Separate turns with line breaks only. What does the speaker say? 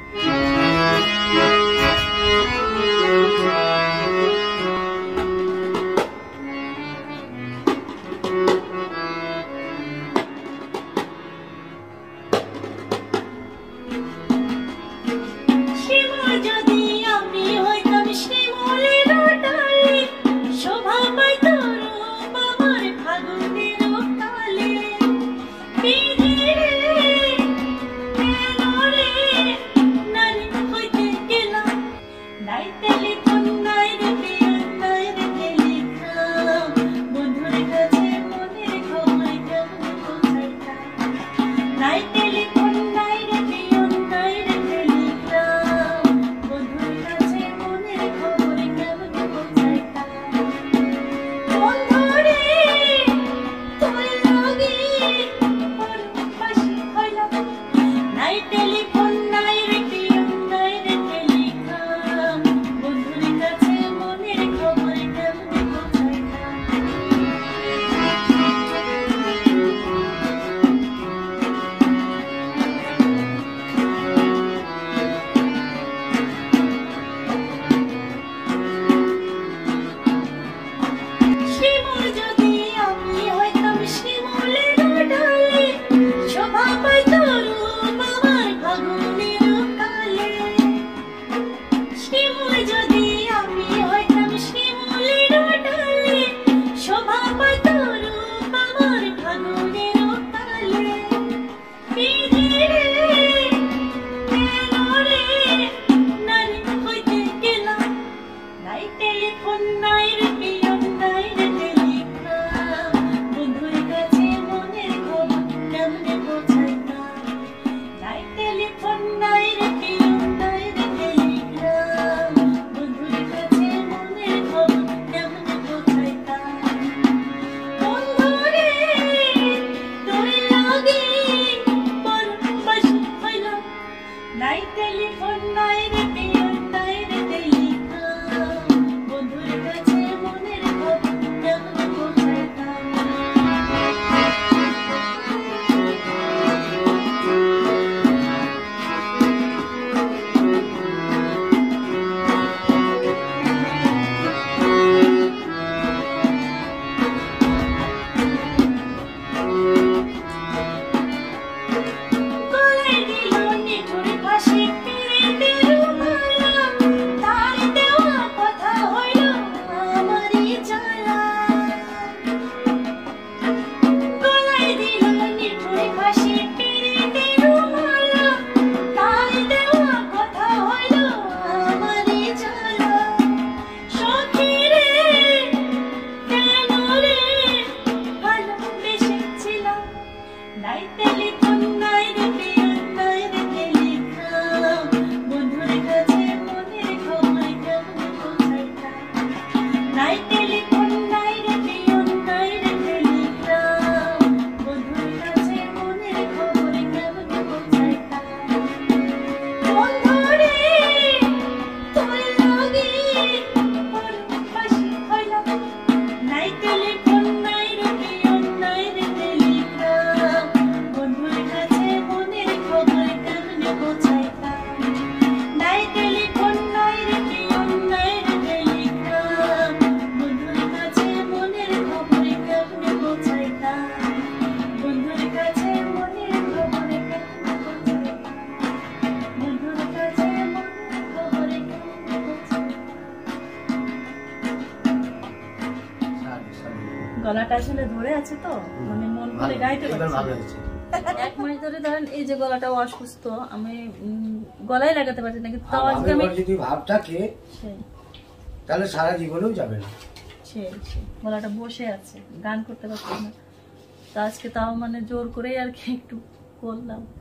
গলাটা আসলে ধরে আছে তো মানে মন করে গাইতে পারছি। এক মাস ধরে ধরেন এই যে গলাটা অসুস্থ, আমি গলায় লাগাতে পারছি না, কিন্তু তাও আজকে আমি
যদি ভাব থাকে তাহলে সারা জীবনেও যাবে না।
গলাটা বসে আছে, গান করতে পারছি না, তো আজকে তাও মানে জোর করেই আর কি একটু করলাম।